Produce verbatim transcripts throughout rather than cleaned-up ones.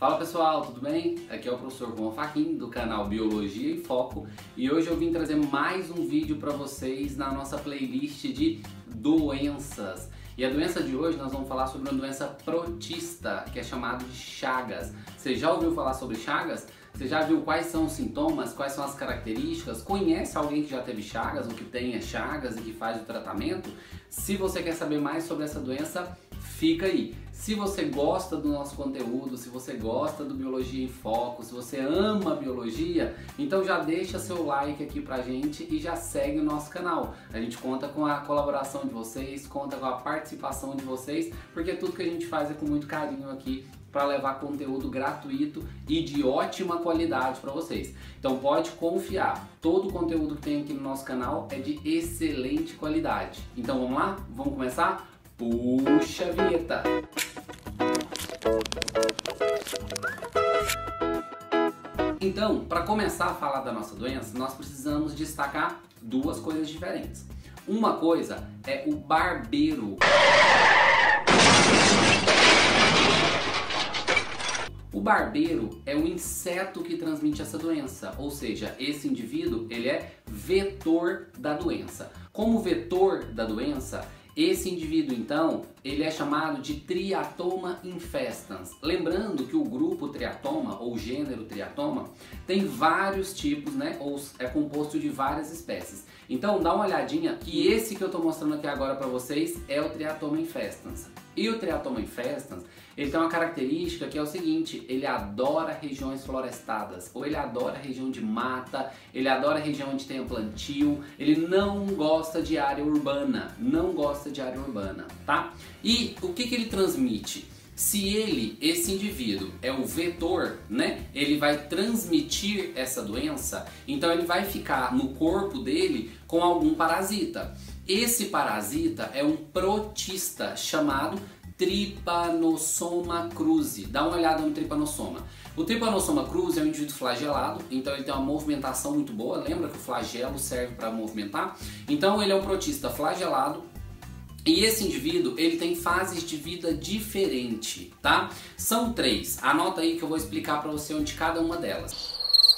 Fala pessoal, tudo bem? Aqui é o professor Juan Fachin do canal Biologia em Foco e hoje eu vim trazer mais um vídeo para vocês na nossa playlist de doenças. E a doença de hoje nós vamos falar sobre uma doença protista que é chamada de Chagas. Você já ouviu falar sobre Chagas? Você já viu quais são os sintomas, quais são as características? Conhece alguém que já teve Chagas ou que tenha Chagas e que faz o tratamento? Se você quer saber mais sobre essa doença, fica aí. Se você gosta do nosso conteúdo, se você gosta do Biologia em Foco, se você ama Biologia, então já deixa seu like aqui pra gente e já segue o nosso canal. A gente conta com a colaboração de vocês, conta com a participação de vocês, porque tudo que a gente faz é com muito carinho aqui para levar conteúdo gratuito e de ótima qualidade para vocês. Então pode confiar, todo o conteúdo que tem aqui no nosso canal é de excelente qualidade. Então vamos lá? Vamos começar? Puxa a vinheta! Então, para começar a falar da nossa doença, nós precisamos destacar duas coisas diferentes. Uma coisa é o barbeiro. O barbeiro é o inseto que transmite essa doença, ou seja, esse indivíduo ele é vetor da doença. Como vetor da doença, esse indivíduo, então, ele é chamado de Triatoma infestans. Lembrando que o grupo Triatoma, ou gênero Triatoma, tem vários tipos, né? Ou é composto de várias espécies. Então, dá uma olhadinha que esse que eu estou mostrando aqui agora para vocês é o Triatoma infestans. E o Triatoma infestans, ele tem uma característica que é o seguinte, ele adora regiões florestadas, ou ele adora região de mata, ele adora região onde tem plantio, ele não gosta de área urbana, não gosta de área urbana, tá? E o que que ele transmite? Se ele, esse indivíduo, é o vetor, né? Ele vai transmitir essa doença, então ele vai ficar no corpo dele com algum parasita. Esse parasita é um protista chamado Trypanosoma cruzi. Dá uma olhada no Trypanosoma. O Trypanosoma cruzi é um indivíduo flagelado, então ele tem uma movimentação muito boa. Lembra que o flagelo serve para movimentar? Então ele é um protista flagelado. E esse indivíduo, ele tem fases de vida diferente, tá? São três. Anota aí que eu vou explicar para você onde cada uma delas.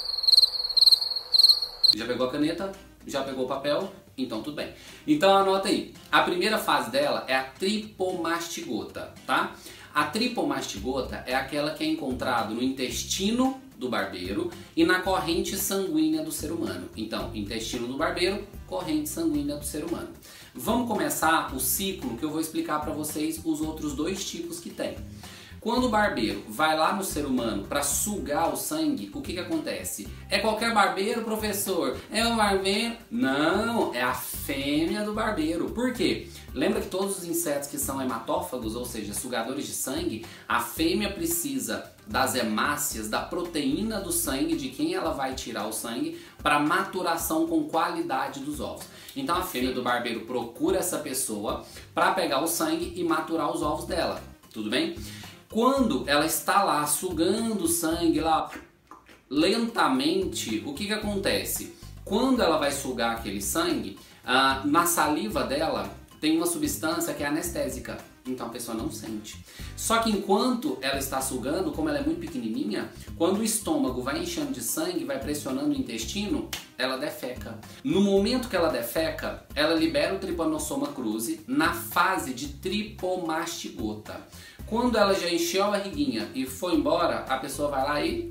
Já pegou a caneta? Já pegou o papel? Então tudo bem. Então anota aí. A primeira fase dela é a tripomastigota, tá? A tripomastigota é aquela que é encontrada no intestino do barbeiro e na corrente sanguínea do ser humano. Então, intestino do barbeiro, corrente sanguínea do ser humano. Vamos começar o ciclo que eu vou explicar para vocês os outros dois tipos que tem. Quando o barbeiro vai lá no ser humano para sugar o sangue, o que que acontece? É qualquer barbeiro, professor? É o barbeiro? Não, é a fêmea do barbeiro. Por quê? Lembra que todos os insetos que são hematófagos, ou seja, sugadores de sangue, a fêmea precisa das hemácias, da proteína do sangue, de quem ela vai tirar o sangue, para maturação com qualidade dos ovos. Então a fêmea do barbeiro procura essa pessoa para pegar o sangue e maturar os ovos dela. Tudo bem? Quando ela está lá sugando o sangue lá lentamente, o que que acontece? Quando ela vai sugar aquele sangue, ah, na saliva dela tem uma substância que é anestésica, então a pessoa não sente. Só que enquanto ela está sugando, como ela é muito pequenininha, quando o estômago vai enchendo de sangue, vai pressionando o intestino, ela defeca. No momento que ela defeca, ela libera o Trypanosoma cruzi na fase de tripomastigota. Quando ela já encheu a barriguinha e foi embora, a pessoa vai lá e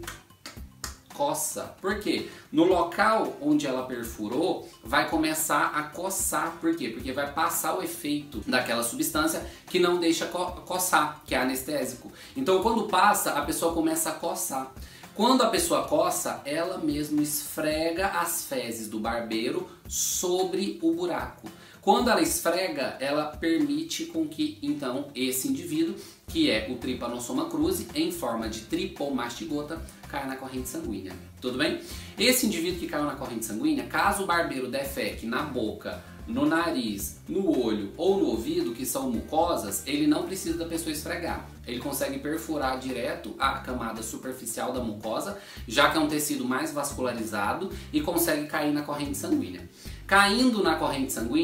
coça. Por quê? No local onde ela perfurou, vai começar a coçar. Por quê? Porque vai passar o efeito daquela substância que não deixa co coçar, que é anestésico. Então quando passa, a pessoa começa a coçar. Quando a pessoa coça, ela mesma esfrega as fezes do barbeiro sobre o buraco. Quando ela esfrega, ela permite com que, então, esse indivíduo, que é o Trypanosoma cruzi, em forma de tripomastigota, caia na corrente sanguínea. Tudo bem? Esse indivíduo que caiu na corrente sanguínea, caso o barbeiro defeque na boca, no nariz, no olho ou no ouvido, que são mucosas, ele não precisa da pessoa esfregar. Ele consegue perfurar direto a camada superficial da mucosa, já que é um tecido mais vascularizado, e consegue cair na corrente sanguínea. Caindo na corrente sanguínea,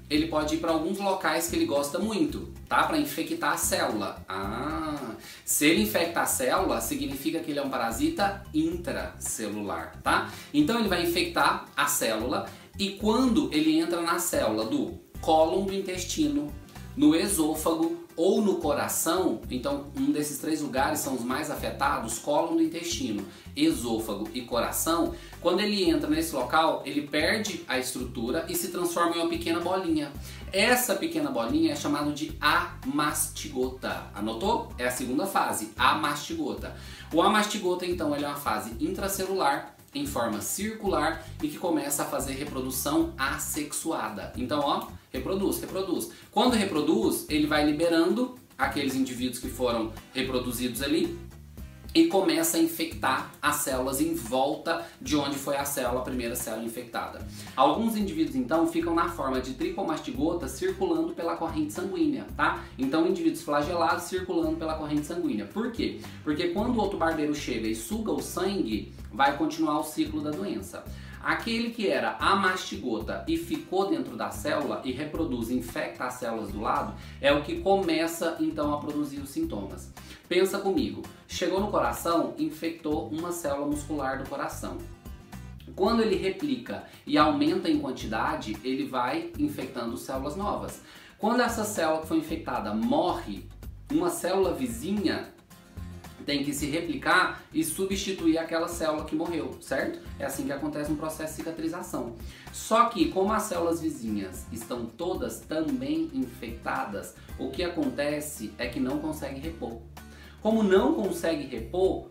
ele pode ir para alguns locais que ele gosta muito, tá? Para infectar a célula. Ah, se ele infecta a célula, significa que ele é um parasita intracelular, tá? Então ele vai infectar a célula e quando ele entra na célula do cólon do intestino, no esôfago ou no coração, então um desses três lugares são os mais afetados, cólon do intestino, esôfago e coração. Quando ele entra nesse local, ele perde a estrutura e se transforma em uma pequena bolinha. Essa pequena bolinha é chamada de amastigota. Anotou? É a segunda fase, amastigota. O amastigota, então, ele é uma fase intracelular, em forma circular e que começa a fazer reprodução assexuada. Então, ó, reproduz, reproduz. Quando reproduz, ele vai liberando aqueles indivíduos que foram reproduzidos ali e começa a infectar as células em volta de onde foi a célula, a primeira célula infectada. Alguns indivíduos, então, ficam na forma de tricomastigota circulando pela corrente sanguínea, tá? Então, indivíduos flagelados circulando pela corrente sanguínea. Por quê? Porque quando o outro barbeiro chega e suga o sangue, vai continuar o ciclo da doença. Aquele que era amastigota e ficou dentro da célula e reproduz, infecta as células do lado, é o que começa então a produzir os sintomas. Pensa comigo, chegou no coração, infectou uma célula muscular do coração. Quando ele replica e aumenta em quantidade, ele vai infectando células novas. Quando essa célula que foi infectada morre, uma célula vizinha tem que se replicar e substituir aquela célula que morreu, certo? É assim que acontece no processo de cicatrização. Só que, como as células vizinhas estão todas também infectadas, o que acontece é que não consegue repor. Como não consegue repor,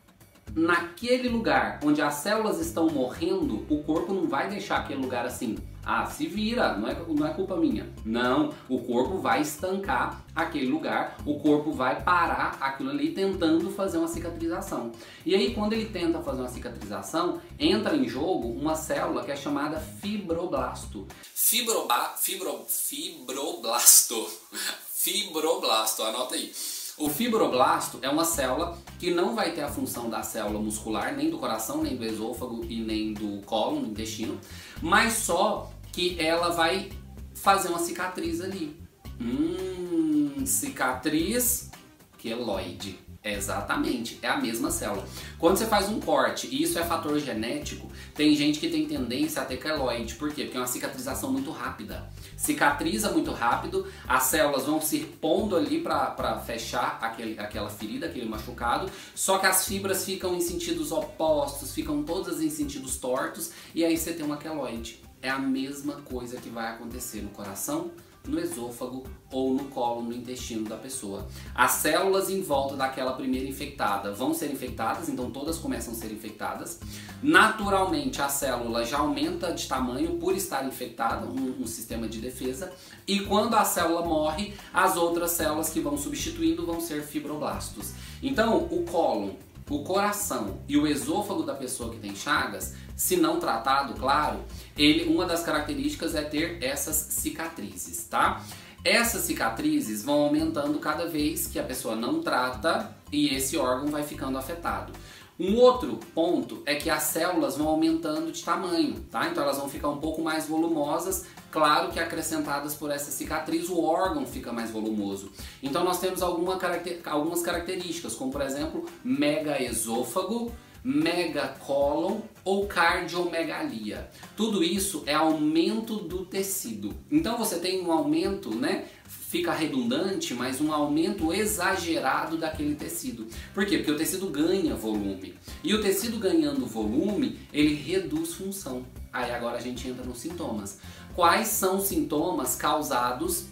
naquele lugar onde as células estão morrendo, o corpo não vai deixar aquele lugar assim, ah, se vira, não é, não é culpa minha. Não, o corpo vai estancar aquele lugar, o corpo vai parar aquilo ali tentando fazer uma cicatrização. E aí quando ele tenta fazer uma cicatrização, entra em jogo uma célula que é chamada fibroblasto. Fibroba, fibro, fibroblasto, fibroblasto, anota aí. O fibroblasto é uma célula que não vai ter a função da célula muscular, nem do coração, nem do esôfago e nem do cólon, do intestino, mas só que ela vai fazer uma cicatriz ali. Hum, cicatriz queloide. Exatamente, é a mesma célula. Quando você faz um corte, e isso é fator genético, tem gente que tem tendência a ter queloide. Por quê? Porque é uma cicatrização muito rápida. Cicatriza muito rápido, as células vão se pondo ali para fechar aquele, aquela ferida, aquele machucado, só que as fibras ficam em sentidos opostos, ficam todas em sentidos tortos, e aí você tem uma queloide. É a mesma coisa que vai acontecer no coração, no esôfago ou no colo, no intestino da pessoa. As células em volta daquela primeira infectada vão ser infectadas, então todas começam a ser infectadas. Naturalmente a célula já aumenta de tamanho por estar infectada, um, um sistema de defesa, e quando a célula morre, as outras células que vão substituindo vão ser fibroblastos. Então o cólon, o coração e o esôfago da pessoa que tem chagas, se não tratado, claro, ele, uma das características é ter essas cicatrizes, tá? Essas cicatrizes vão aumentando cada vez que a pessoa não trata e esse órgão vai ficando afetado. Um outro ponto é que as células vão aumentando de tamanho, tá? Então elas vão ficar um pouco mais volumosas, claro que acrescentadas por essa cicatriz o órgão fica mais volumoso. Então nós temos alguma caracter, algumas características, como por exemplo, megaesôfago, megacólon ou cardiomegalia. Tudo isso é aumento do tecido. Então você tem um aumento, né? Fica redundante, mas um aumento exagerado daquele tecido. Por quê? Porque o tecido ganha volume. E o tecido ganhando volume, ele reduz função. Aí agora a gente entra nos sintomas. Quais são os sintomas causados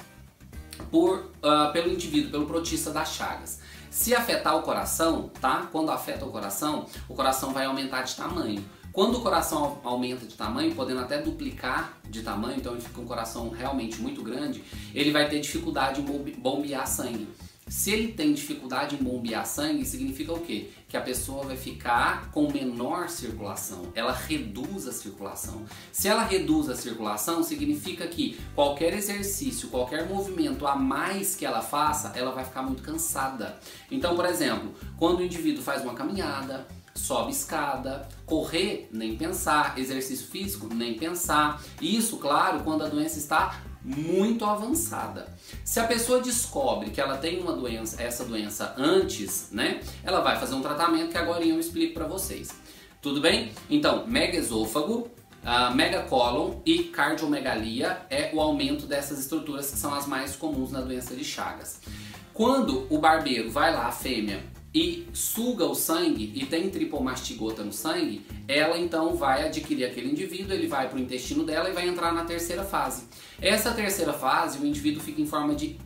por, uh, pelo indivíduo, pelo protista das chagas? Se afetar o coração, tá? Quando afeta o coração, o coração vai aumentar de tamanho. Quando o coração aumenta de tamanho, podendo até duplicar de tamanho, então ele fica um coração realmente muito grande, ele vai ter dificuldade em bombear sangue. Se ele tem dificuldade em bombear sangue, significa o quê? Que a pessoa vai ficar com menor circulação, ela reduz a circulação. Se ela reduz a circulação, significa que qualquer exercício, qualquer movimento a mais que ela faça, ela vai ficar muito cansada. Então, por exemplo, quando o indivíduo faz uma caminhada, sobe escada, correr, nem pensar, exercício físico, nem pensar. Isso, claro, quando a doença está muito avançada. Se a pessoa descobre que ela tem uma doença, essa doença antes, né, ela vai fazer um tratamento que agora eu explico para vocês. Tudo bem? Então, megaesôfago, uh, megacólon e cardiomegalia é o aumento dessas estruturas que são as mais comuns na doença de Chagas. Quando o barbeiro vai lá, a fêmea, e suga o sangue e tem tripomastigota no sangue, ela então vai adquirir aquele indivíduo, ele vai para o intestino dela e vai entrar na terceira fase. Essa terceira fase, o indivíduo fica em forma de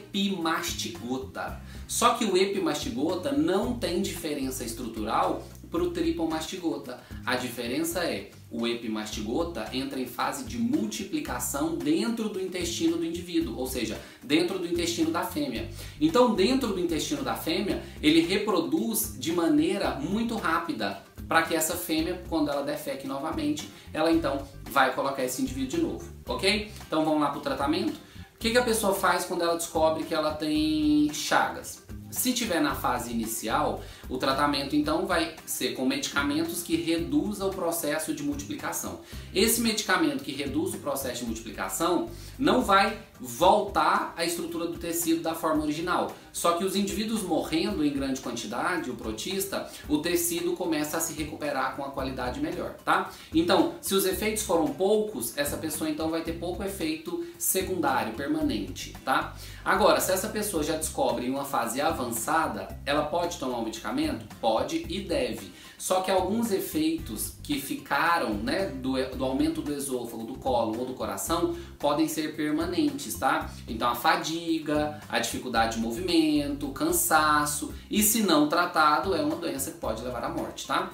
epimastigota. Só que o epimastigota não tem diferença estrutural para o tripomastigota. A diferença é, o epimastigota entra em fase de multiplicação dentro do intestino do indivíduo, ou seja, dentro do intestino da fêmea. Então, dentro do intestino da fêmea, ele reproduz de maneira muito rápida, para que essa fêmea, quando ela defeque novamente, ela então vai colocar esse indivíduo de novo, ok? Então vamos lá para o tratamento. O que, que a pessoa faz quando ela descobre que ela tem Chagas? Se tiver na fase inicial, o tratamento então vai ser com medicamentos que reduzam o processo de multiplicação. Esse medicamento que reduz o processo de multiplicação não vai voltar à estrutura do tecido da forma original. Só que os indivíduos morrendo em grande quantidade, o protista, o tecido começa a se recuperar com a qualidade melhor, tá? Então, se os efeitos foram poucos, essa pessoa então vai ter pouco efeito secundário, permanente, tá? Agora, se essa pessoa já descobre em uma fase avançada, ela pode tomar um medicamento? Pode e deve. Só que alguns efeitos que ficaram, né, do, do aumento do esôfago, do colo ou do coração, podem ser permanentes, tá? Então a fadiga, a dificuldade de movimento, cansaço, e se não tratado é uma doença que pode levar à morte, tá?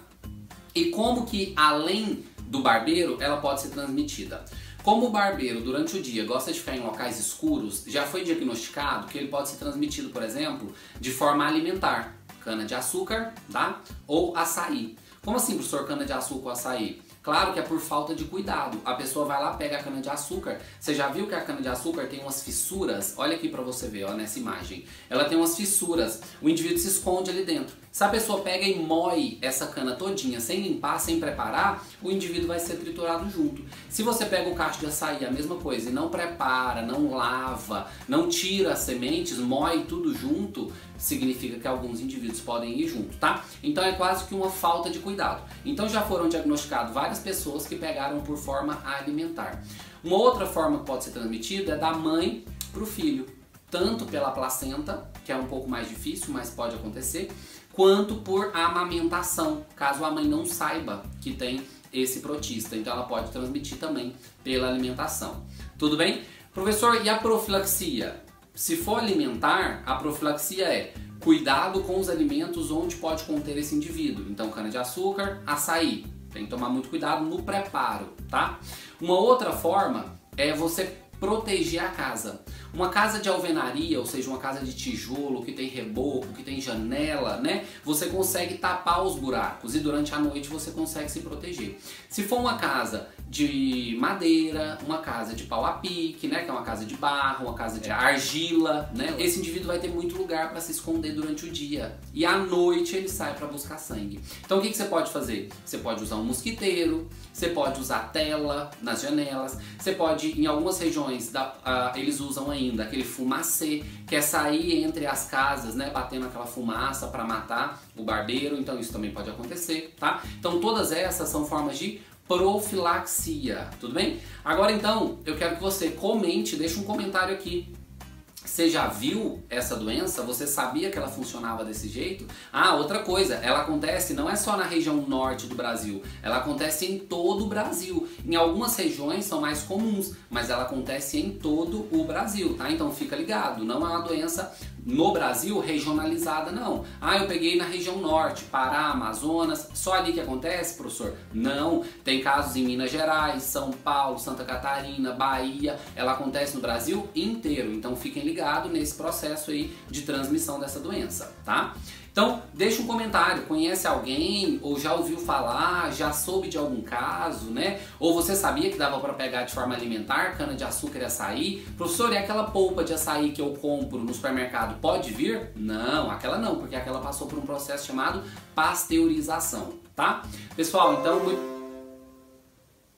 E como que além do barbeiro ela pode ser transmitida? Como o barbeiro durante o dia gosta de ficar em locais escuros, já foi diagnosticado que ele pode ser transmitido, por exemplo, de forma alimentar. Cana-de-açúcar, tá? Ou açaí. Como assim, professor, cana-de-açúcar ou açaí? Claro que é por falta de cuidado. A pessoa vai lá, pega a cana-de-açúcar. Você já viu que a cana-de-açúcar tem umas fissuras? Olha aqui pra você ver, ó, nessa imagem. Ela tem umas fissuras. O indivíduo se esconde ali dentro. Se a pessoa pega e moe essa cana todinha sem limpar, sem preparar, o indivíduo vai ser triturado junto. Se você pega o cacho de açaí, a mesma coisa, e não prepara, não lava, não tira as sementes, moe tudo junto, significa que alguns indivíduos podem ir junto, tá? Então é quase que uma falta de cuidado. Então já foram diagnosticadas várias pessoas que pegaram por forma alimentar. Uma outra forma que pode ser transmitida é da mãe para o filho, tanto pela placenta, que é um pouco mais difícil, mas pode acontecer, quanto por amamentação, caso a mãe não saiba que tem esse protista. Então ela pode transmitir também pela alimentação. Tudo bem? Professor, e a profilaxia? Se for alimentar, a profilaxia é cuidado com os alimentos onde pode conter esse indivíduo. Então cana-de-açúcar, açaí. Tem que tomar muito cuidado no preparo, tá? Uma outra forma é você proteger a casa. Uma casa de alvenaria, ou seja, uma casa de tijolo que tem reboco, que tem janela, né? Você consegue tapar os buracos e durante a noite você consegue se proteger. Se for uma casa de madeira, uma casa de pau a pique, né, que é uma casa de barro, uma casa de argila, né? Esse indivíduo vai ter muito lugar para se esconder durante o dia e à noite ele sai para buscar sangue. Então o que, que você pode fazer? Você pode usar um mosquiteiro, você pode usar tela nas janelas, você pode, em algumas regiões da, uh, eles usam ainda aquele fumacê, que é sair entre as casas, né, batendo aquela fumaça para matar o barbeiro. Então isso também pode acontecer, tá? Então todas essas são formas de profilaxia, tudo bem? Agora então, eu quero que você comente, deixe um comentário aqui. Você já viu essa doença? Você sabia que ela funcionava desse jeito? Ah, outra coisa, ela acontece não é só na região norte do Brasil, ela acontece em todo o Brasil. Em algumas regiões são mais comuns, mas ela acontece em todo o Brasil, tá? Então fica ligado, não é uma doença no Brasil regionalizada, não. Ah, eu peguei na região norte, Pará, Amazonas, só ali que acontece, professor? Não, tem casos em Minas Gerais, São Paulo, Santa Catarina, Bahia, ela acontece no Brasil inteiro, então fiquem ligados nesse processo aí de transmissão dessa doença, tá? Então, deixa um comentário, conhece alguém, ou já ouviu falar, já soube de algum caso, né? Ou você sabia que dava para pegar de forma alimentar, cana-de-açúcar e açaí? Professor, e aquela polpa de açaí que eu compro no supermercado, pode vir? Não, aquela não, porque aquela passou por um processo chamado pasteurização, tá? Pessoal, então...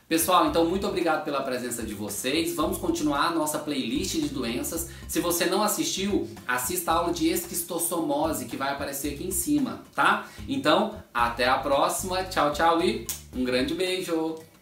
Pessoal, então muito obrigado pela presença de vocês. Vamos continuar a nossa playlist de doenças. Se você não assistiu, assista a aula de esquistossomose que vai aparecer aqui em cima, tá? Então, até a próxima. Tchau, tchau e um grande beijo!